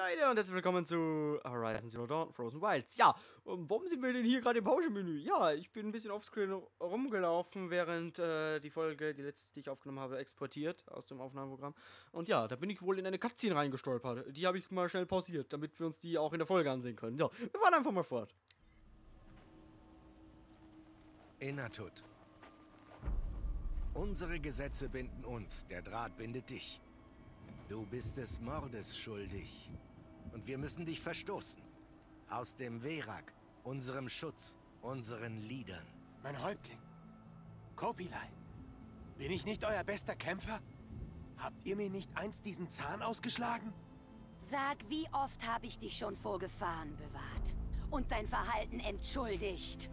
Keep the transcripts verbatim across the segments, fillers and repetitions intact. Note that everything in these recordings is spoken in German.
Leute und herzlich willkommen zu Horizon Zero Dawn Frozen Wilds. Ja, und warum sind wir denn hier gerade im Pauschenmenü? Ja, ich bin ein bisschen offscreen rumgelaufen, während äh, die Folge, die letzte, die ich aufgenommen habe, exportiert aus dem Aufnahmeprogramm. Und ja, da bin ich wohl in eine Cutscene reingestolpert. Die habe ich mal schnell pausiert, damit wir uns die auch in der Folge ansehen können. Ja, wir fahren einfach mal fort. Enatut. Unsere Gesetze binden uns, der Draht bindet dich. Du bist des Mordes schuldig. Und wir müssen dich verstoßen. Aus dem Verak, unserem Schutz, unseren Liedern. Mein Häuptling, Kopilai, bin ich nicht euer bester Kämpfer? Habt ihr mir nicht einst diesen Zahn ausgeschlagen? Sag, wie oft habe ich dich schon vor Gefahren bewahrt und dein Verhalten entschuldigt?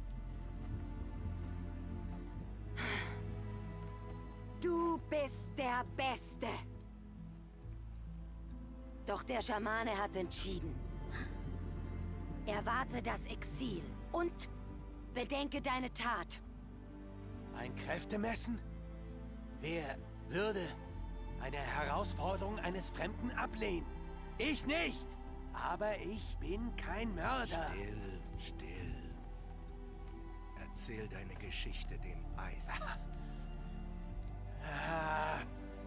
Du bist der Beste. Doch der Schamane hat entschieden. Erwarte das Exil und bedenke deine Tat. Ein Kräftemessen? Wer würde eine Herausforderung eines Fremden ablehnen? Ich nicht! Aber ich bin kein Mörder. Still, still. Erzähl deine Geschichte dem Eis. Ah.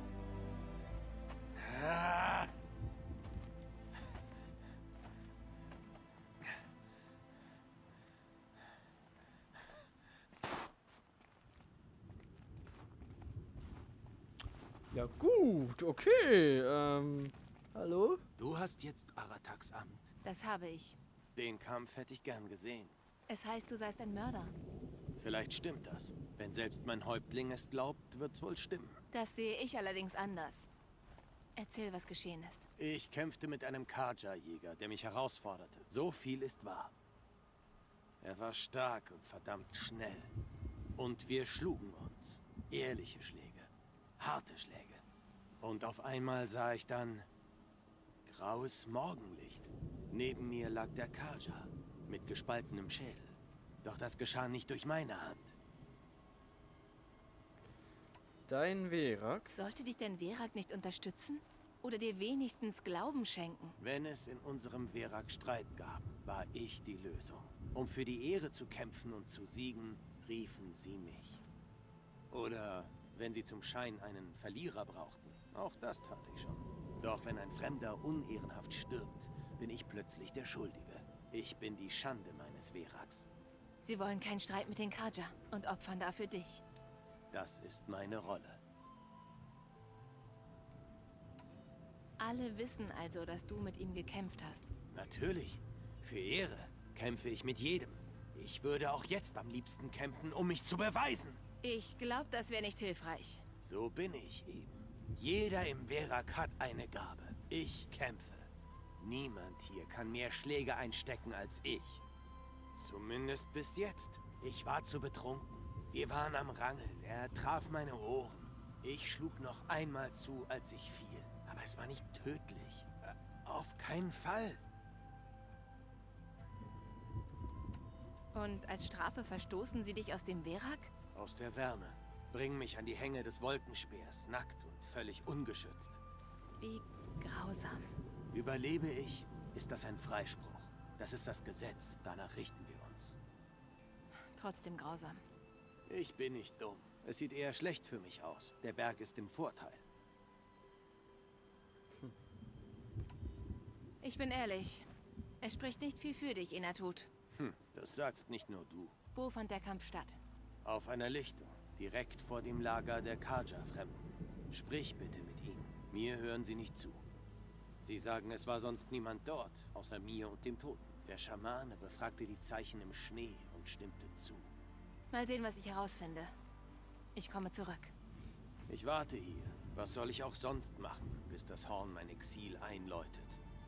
Ah. Ja gut, okay, ähm, hallo? Du hast jetzt Arataks Amt. Das habe ich. Den Kampf hätte ich gern gesehen. Es heißt, du seist ein Mörder. Vielleicht stimmt das. Wenn selbst mein Häuptling es glaubt, wird's wohl stimmen. Das sehe ich allerdings anders. Erzähl, was geschehen ist. Ich kämpfte mit einem Karja-Jäger, der mich herausforderte. So viel ist wahr. Er war stark und verdammt schnell. Und wir schlugen uns. Ehrliche Schläge. Harte Schläge. Und auf einmal sah ich dann graues Morgenlicht. Neben mir lag der Karja mit gespaltenem Schädel. Doch das geschah nicht durch meine Hand. Dein Verak? Sollte dich dein Verak nicht unterstützen? Oder dir wenigstens Glauben schenken? Wenn es in unserem Verak Streit gab, war ich die Lösung. Um für die Ehre zu kämpfen und zu siegen, riefen sie mich. Oder wenn sie zum Schein einen Verlierer brauchten. Auch das tat ich schon. Doch wenn ein Fremder unehrenhaft stirbt, bin ich plötzlich der Schuldige. Ich bin die Schande meines Veraks. Sie wollen keinen Streit mit den Karja und opfern dafür dich. Das ist meine Rolle. Alle wissen also, dass du mit ihm gekämpft hast. Natürlich. Für Ehre kämpfe ich mit jedem. Ich würde auch jetzt am liebsten kämpfen, um mich zu beweisen. Ich glaube, das wäre nicht hilfreich. So bin ich eben. Jeder im Verak hat eine Gabe. Ich kämpfe. Niemand hier kann mehr Schläge einstecken als ich. Zumindest bis jetzt. Ich war zu betrunken. Wir waren am Rangeln. Er traf meine Ohren. Ich schlug noch einmal zu, als ich fiel. Aber es war nicht tödlich. Äh, auf keinen Fall. Und als Strafe verstoßen sie dich aus dem Verak? Aus der Wärme. Bring mich an die Hänge des Wolkenspeers, nackt und völlig ungeschützt. Wie grausam. Überlebe ich, ist das ein Freispruch. Das ist das Gesetz. Danach richten wir uns. Trotzdem grausam. Ich bin nicht dumm. Es sieht eher schlecht für mich aus. Der Berg ist im Vorteil. Hm. Ich bin ehrlich. Es spricht nicht viel für dich, Enatut. Hm, das sagst nicht nur du. Wo fand der Kampf statt? Auf einer Lichtung, direkt vor dem Lager der Karja-Fremden. Sprich bitte mit ihnen. Mir hören sie nicht zu. Sie sagen, es war sonst niemand dort, außer mir und dem Toten. Der Schamane befragte die Zeichen im Schnee und stimmte zu. Mal sehen, was ich herausfinde. Ich komme zurück. Ich warte hier. Was soll ich auch sonst machen, bis das Horn mein Exil einläutet?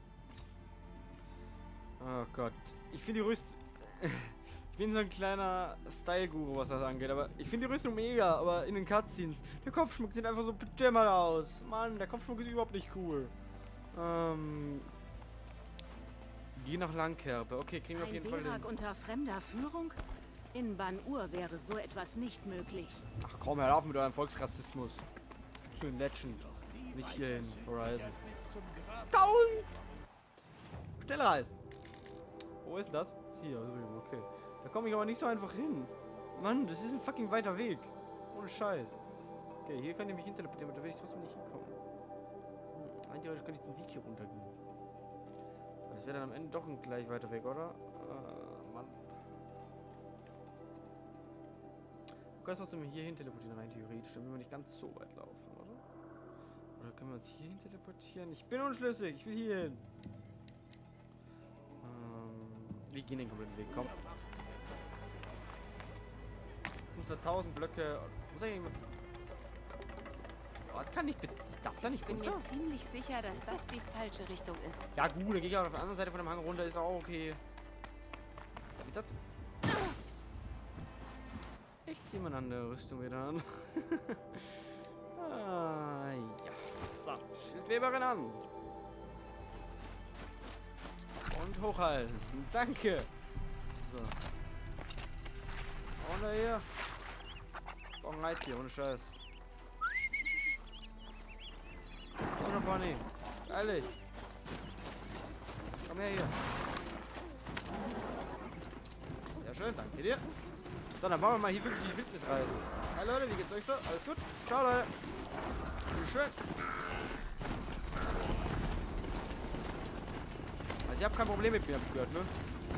Oh Gott. Ich finde die Rüstung... Ich bin so ein kleiner Style-Guru, was das angeht, aber ich finde die Rüstung mega, aber in den Cutscenes, der Kopfschmuck sieht einfach so bedämmert aus. Mann, der Kopfschmuck ist überhaupt nicht cool. Ähm... Die nach Langkerbe. Okay, kriegen wir auf jeden Fall Verak hin. unter fremder Führung? In Ban-Ur wäre so etwas nicht möglich. Ach komm, hör auf mit eurem Volksrassismus. Das gibt's nur in Legend, nicht hier in Horizon. Down! Schnell reisen. Wo ist das? Hier drüben, okay. Da komme ich aber nicht so einfach hin. Mann, das ist ein fucking weiter Weg. Ohne Scheiß. Okay, hier kann ich mich hinteleportieren, aber da will ich trotzdem nicht hinkommen. Hm, eigentlich kann ich den Weg hier runtergehen. Das wäre dann am Ende doch ein gleich weiter Weg, oder? Äh, Mann. Du kannst trotzdem hier hin teleportieren, rein theoretisch. Dann will man nicht ganz so weit laufen, oder? Oder können wir uns hier hin teleportieren? Ich bin unschlüssig, ich will hier hin. Ähm, wir gehen den kompletten Weg, komm. Das sind zwar tausend Blöcke. Muss ich jemand. Oh, kann ich bitte. Ich darf da nicht Ich bin runter. mir ziemlich sicher, dass das die falsche Richtung ist. Ja gut, dann gehe ich auch auf der anderen Seite von dem Hang runter, ist auch okay. Wie das? Ich ziehe meine andere Rüstung wieder an. ah, ja. So, Schildweberin an. Und hochhalten. Danke. So. Und hier. Oh, ein Eis hier, ohne Scheiß. Ohne Pony. Ehrlich. Komm her hier. Sehr schön, danke dir. So, dann machen wir mal hier wirklich die Wildnisreise. Hi Leute, wie geht's euch so? Alles gut? Ciao Leute. Schön. Also ich habe kein Problem mit mir, hab ich gehört, ne?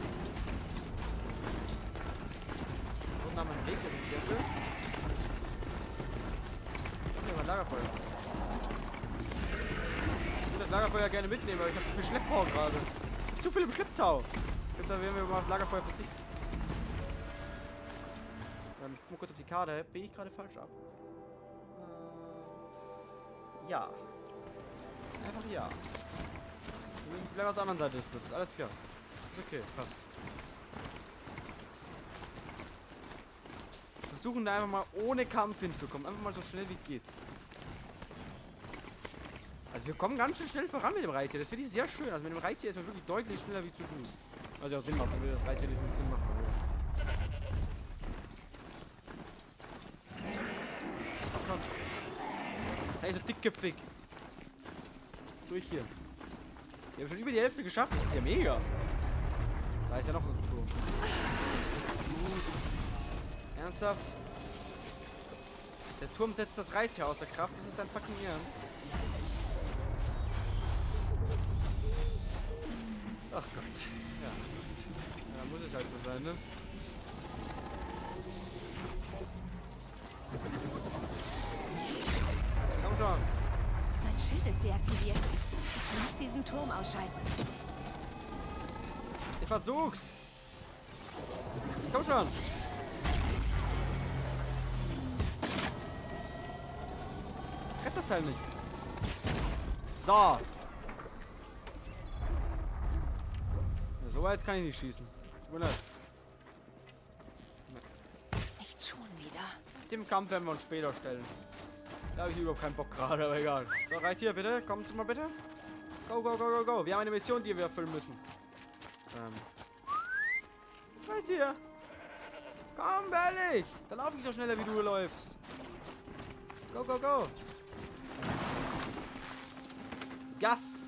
Und nach meinem Weg, das ist sehr schön. Ich hab mal Lagerfeuer. Ich würde das Lagerfeuer gerne mitnehmen, aber ich habe zu viel Schlepptau gerade. Ich hab zu viel im Schlepptau. Ich glaube, da werden wir mal auf das Lagerfeuer verzichten. Ähm, ich guck mal kurz auf die Karte. Bin ich gerade falsch ab? Äh, ja. Einfach ja. Wir bleiben auf der anderen Seite des Flusses. Alles klar. Ist okay, passt. Versuchen da einfach mal ohne Kampf hinzukommen. Einfach mal so schnell wie geht. Also wir kommen ganz schön schnell voran mit dem Reittier. Das finde ich sehr schön. Also mit dem Reittier ist man wirklich deutlich schneller wie zu Fuß. Also auch Sinn macht, wenn wir das Reittier nicht mit Sinn machen. Komm schon. Sei so dickköpfig. Durch hier. Wir haben schon über die Hälfte geschafft. Das ist ja mega. Da ist ja noch ein Turm. Ernsthaft? So. Der Turm setzt das Reittier außer Kraft. Das ist ein fucking Ernst. Ach Gott. Ja. Ja, muss es halt so sein, ne? Komm schon. Mein Schild ist deaktiviert. Ich muss diesen Turm ausschalten. Ich versuch's. Komm schon. Treff das Teil nicht. So. So weit kann ich nicht schießen. Tut mir leid. Nicht schon wieder. Dem Kampf werden wir uns später stellen. Da habe ich überhaupt keinen Bock gerade, aber egal. So, Reittier, bitte. Kommt mal bitte. Go, go, go, go, go. Wir haben eine Mission, die wir erfüllen müssen. Ähm. Reittier. Komm, ehrlich. Da laufe ich so schneller, wie du läufst. Go, go, go. Gas.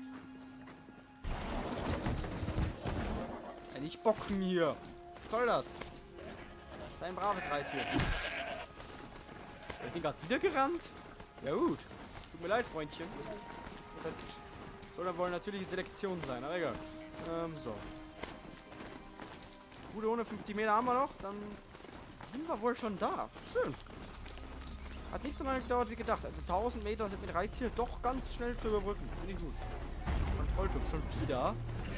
Ja, nicht bocken hier. Was soll das? Das ist ein braves Reittier. Ich bin gerade wieder gerannt. Ja gut. Tut mir leid, Freundchen. Das soll dann wohl natürliche Selektion sein, aber egal. Ähm, so. Gute hundertfünfzig Meter haben wir noch. Dann sind wir wohl schon da. Schön. Hat nicht so lange gedauert wie gedacht. Also tausend Meter sind mit Reittier doch ganz schnell zu überbrücken. Finde ich gut. Kontrollturm schon wieder.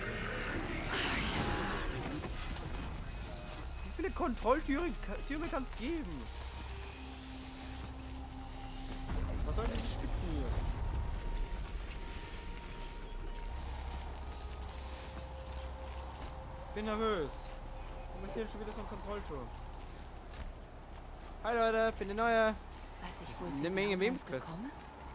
Wie viele Kontrolltüren Türme kann es geben? Was sollen diese Spitzen hier? Ich bin nervös. Warum ist hier schon wieder so ein Kontrollturm? Hi Leute, bin der Neue. Weiß ich, wo ich Eine den Menge Namen Lebensquests. bekomme?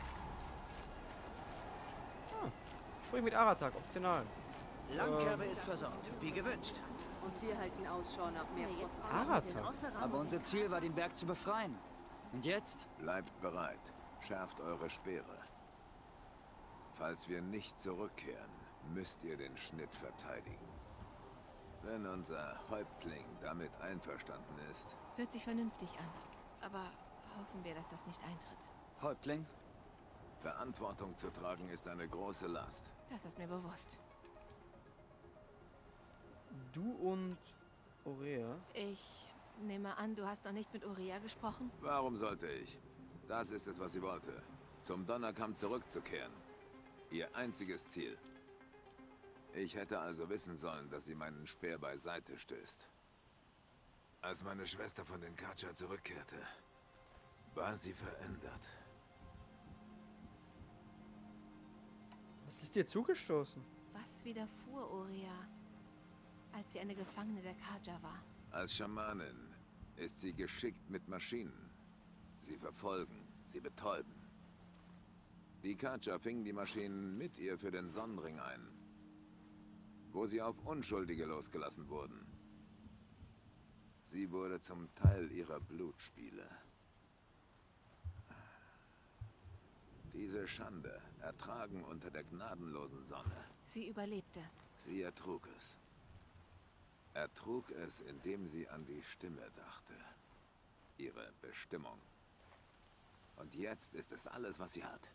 Ah, sprich mit Aratak, optional. Langkerbe ist versorgt, wie gewünscht. Und wir halten Ausschau nach mehr Frost. Aratak. Aber unser Ziel war, den Berg zu befreien. Und jetzt? Bleibt bereit. Schärft eure Speere. Falls wir nicht zurückkehren, müsst ihr den Schnitt verteidigen. Wenn unser Häuptling damit einverstanden ist. Hört sich vernünftig an. Aber hoffen wir, dass das nicht eintritt. Häuptling? Verantwortung zu tragen ist eine große Last. Das ist mir bewusst. Du und Aurea? Ich nehme an, du hast noch nicht mit Aurea gesprochen? Warum sollte ich? Das ist es, was sie wollte. Zum Donnerkamm zurückzukehren. Ihr einziges Ziel. Ich hätte also wissen sollen, dass sie meinen Speer beiseite stößt. Als meine Schwester von den Carja zurückkehrte, war sie verändert. Was ist dir zugestoßen? Was widerfuhr Aurea, als sie eine Gefangene der Carja war? Als Schamanin ist sie geschickt mit Maschinen. Sie verfolgen, sie betäuben. Die Carja fingen die Maschinen mit ihr für den Sonnenring ein, wo sie auf Unschuldige losgelassen wurden. Sie wurde zum Teil ihrer Blutspiele. Diese Schande ertragen unter der gnadenlosen Sonne. Sie überlebte. Sie ertrug es. Ertrug es, indem sie an die Stimme dachte. Ihre Bestimmung. Und jetzt ist es alles, was sie hat.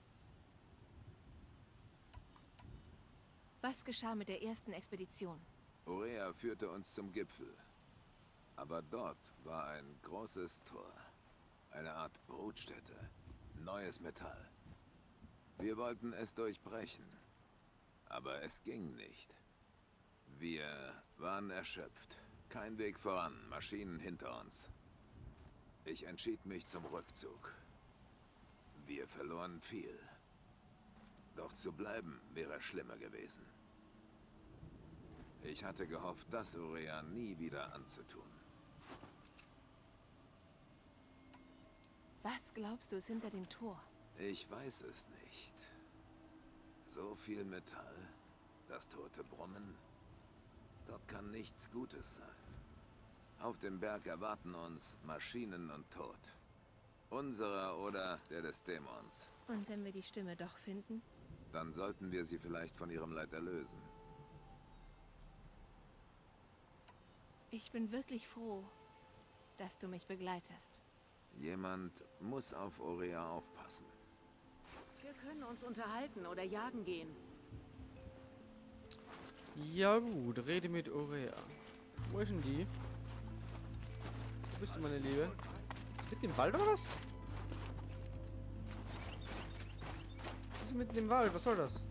Was geschah mit der ersten Expedition? Aurea führte uns zum Gipfel. Aber dort war ein großes Tor. Eine Art Brutstätte. Neues Metall. Wir wollten es durchbrechen. Aber es ging nicht. Wir waren erschöpft. Kein Weg voran, Maschinen hinter uns. Ich entschied mich zum Rückzug. Wir verloren viel. Doch zu bleiben wäre schlimmer gewesen. Ich hatte gehofft, das Aurea nie wieder anzutun. Was glaubst du ist hinter dem Tor? Ich weiß es nicht. So viel Metall, das tote Brummen. Dort kann nichts Gutes sein. Auf dem Berg erwarten uns Maschinen und Tod. Unserer oder der des Dämons. Und wenn wir die Stimme doch finden? Dann sollten wir sie vielleicht von ihrem Leid erlösen. Ich bin wirklich froh, dass du mich begleitest. Jemand muss auf Aurea aufpassen. Wir können uns unterhalten oder jagen gehen. Ja gut, rede mit Aurea. Wo ist denn die? Wo bist du, meine Liebe? Mit dem Wald oder was? Was ist mit dem Wald? Was soll das?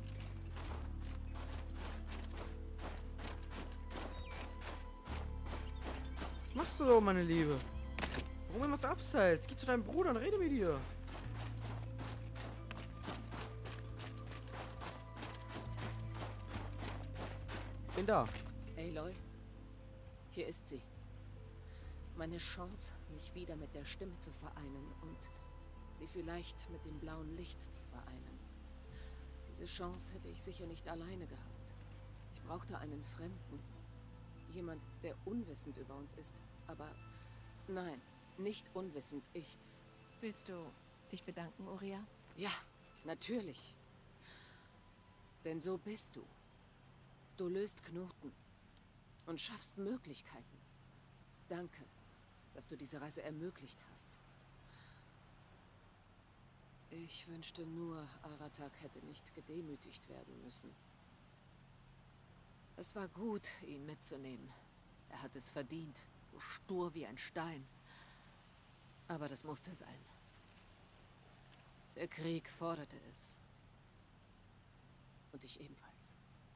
Was machst du da, meine Liebe? Warum immer das abseits? Geh zu deinem Bruder und rede mit dir. Bin da. Aloy, hier ist sie. Meine Chance, mich wieder mit der Stimme zu vereinen und sie vielleicht mit dem blauen Licht zu vereinen. Diese Chance hätte ich sicher nicht alleine gehabt. Ich brauchte einen Fremden. Jemand, der unwissend über uns ist. Aber nein, nicht unwissend. Ich... Willst du dich bedanken, Aurea? Ja, natürlich. Denn so bist du. Du löst Knoten und schaffst Möglichkeiten. Danke, dass du diese Reise ermöglicht hast. Ich wünschte nur, Aratak hätte nicht gedemütigt werden müssen. Es war gut, ihn mitzunehmen. Er hat es verdient, so stur wie ein Stein. Aber das musste sein. Der Krieg forderte es. Und ich ebenfalls.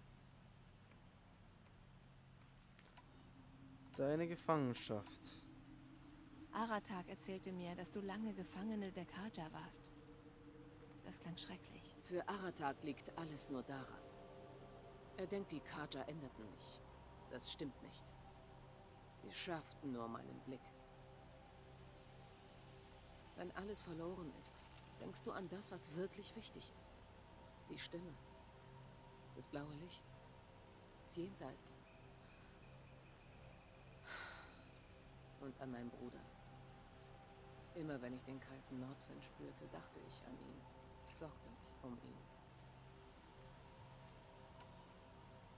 Deine Gefangenschaft. Aratak erzählte mir, dass du lange Gefangene der Carja warst. Das klang schrecklich. Für Aratak liegt alles nur daran. Er denkt, die Carja änderten mich. Das stimmt nicht. Sie schafften nur meinen Blick. Wenn alles verloren ist, denkst du an das, was wirklich wichtig ist. Die Stimme. Das blaue Licht. Das Jenseits. Und an meinen Bruder. Immer wenn ich den kalten Nordwind spürte, dachte ich an ihn. Sorgte mich um ihn.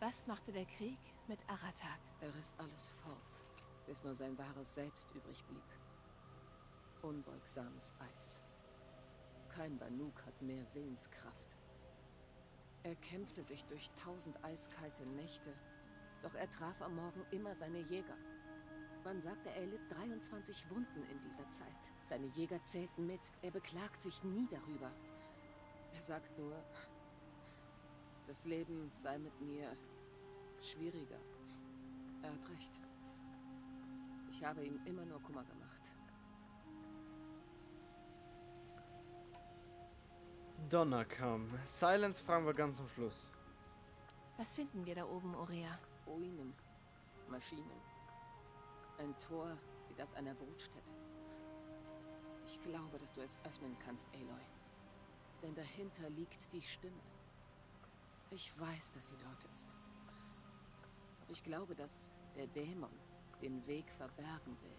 Was machte der Krieg mit Aratak? Er riss alles fort, bis nur sein wahres Selbst übrig blieb. Unbeugsames Eis. Kein Banuk hat mehr Willenskraft. Er kämpfte sich durch tausend eiskalte Nächte, doch er traf am Morgen immer seine Jäger. Man sagte, er litt dreiundzwanzig Wunden in dieser Zeit. Seine Jäger zählten mit. Er beklagt sich nie darüber. Er sagt nur, das Leben sei mit mir schwieriger. Er hat recht. Ich habe ihm immer nur Kummer gemacht. Donner kam. Silence fragen wir ganz zum Schluss. Was finden wir da oben, Ourea? Ruinen, Maschinen. Ein Tor wie das einer Brutstätte. Ich glaube, dass du es öffnen kannst, Aloy. Denn dahinter liegt die Stimme. Ich weiß, dass sie dort ist. Ich glaube, dass der Dämon den Weg verbergen will.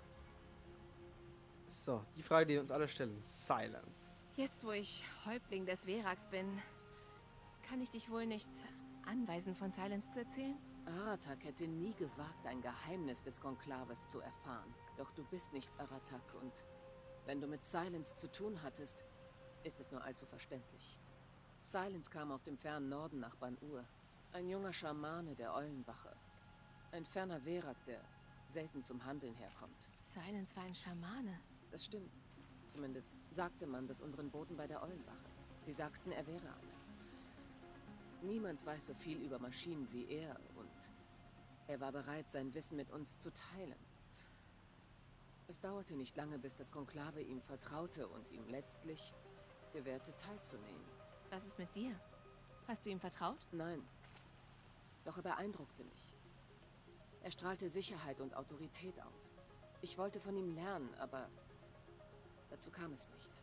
So, die Frage, die wir uns alle stellen. Silence. Jetzt, wo ich Häuptling des Veraks bin, kann ich dich wohl nicht anweisen, von Silence zu erzählen? Aratak hätte nie gewagt, ein Geheimnis des Konklaves zu erfahren. Doch du bist nicht Aratak und wenn du mit Silence zu tun hattest, ist es nur allzu verständlich. Silence kam aus dem fernen Norden nach Ban-Ur. Ein junger Schamane der Eulenwache. Ein ferner Verak, der selten zum Handeln herkommt. Silence war ein Schamane. Das stimmt. Zumindest sagte man das unseren Boten bei der Eulenwache. Sie sagten, er wäre einer. Niemand weiß so viel über Maschinen wie er und er war bereit, sein Wissen mit uns zu teilen. Es dauerte nicht lange, bis das Konklave ihm vertraute und ihm letztlich gewährte, teilzunehmen. Was ist mit dir? Hast du ihm vertraut? Nein. Doch er beeindruckte mich. Er strahlte Sicherheit und Autorität aus. Ich wollte von ihm lernen, aber dazu kam es nicht.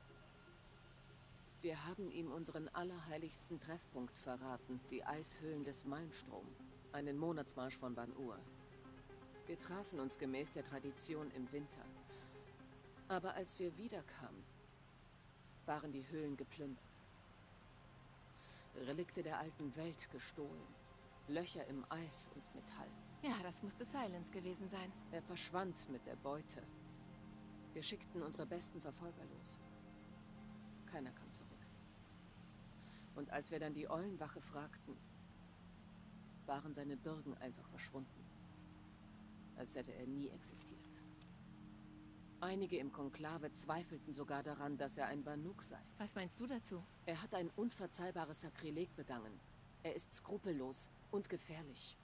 Wir haben ihm unseren allerheiligsten Treffpunkt verraten, die Eishöhlen des Malmstrom, einen Monatsmarsch von Ban-Ur. Wir trafen uns gemäß der Tradition im Winter. Aber als wir wiederkamen, waren die Höhlen geplündert. Relikte der alten Welt gestohlen, Löcher im Eis und Metall. Ja, das musste Silence gewesen sein. Er verschwand mit der Beute. Wir schickten unsere besten Verfolger los. Keiner kam zurück. Und als wir dann die Eulenwache fragten, waren seine Bürgen einfach verschwunden. Als hätte er nie existiert. Einige im Konklave zweifelten sogar daran, dass er ein Banuk sei. Was meinst du dazu? Er hat ein unverzeihbares Sakrileg begangen. Er ist skrupellos und gefährlich.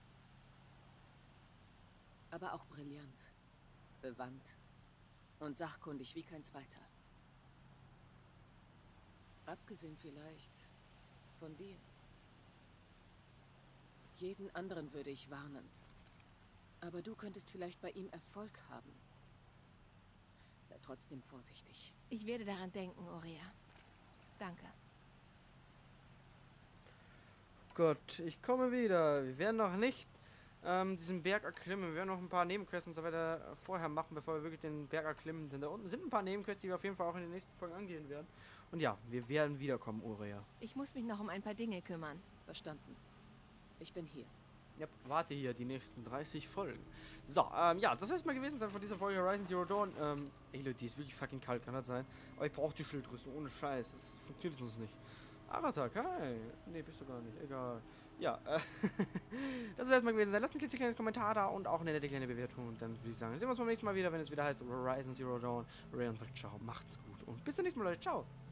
Aber auch brillant, bewandt und sachkundig wie kein zweiter. Abgesehen vielleicht von dir. Jeden anderen würde ich warnen. Aber du könntest vielleicht bei ihm Erfolg haben. Sei trotzdem vorsichtig. Ich werde daran denken, Ourea. Danke. Gott, ich komme wieder. Wir werden noch nicht ähm, diesen Berg erklimmen. Wir werden noch ein paar Nebenquests und so weiter vorher machen, bevor wir wirklich den Berg erklimmen. Denn da unten sind ein paar Nebenquests, die wir auf jeden Fall auch in den nächsten Folgen angehen werden. Und ja, wir werden wiederkommen, Ourea. Ich muss mich noch um ein paar Dinge kümmern. Verstanden. Ich bin hier. Ja, warte hier die nächsten dreißig Folgen. So, ähm, ja, das soll es mal gewesen sein von dieser Folge Horizon Zero Dawn. Ähm, ey Leute, die ist wirklich fucking kalt, kann das sein? Aber ich brauche die Schildrüstung, ohne Scheiß. Das funktioniert sonst nicht. Aratak, hi. Nee, bist du gar nicht. Egal. Ja, äh, das soll es mal gewesen sein. Lasst ein klitzekleines Kommentar da und auch eine nette kleine Bewertung. Und dann würde ich sagen, sehen wir uns beim nächsten Mal wieder, wenn es wieder heißt Horizon Zero Dawn. Ray und sagt ciao, macht's gut und bis zum nächsten Mal, Leute. Ciao.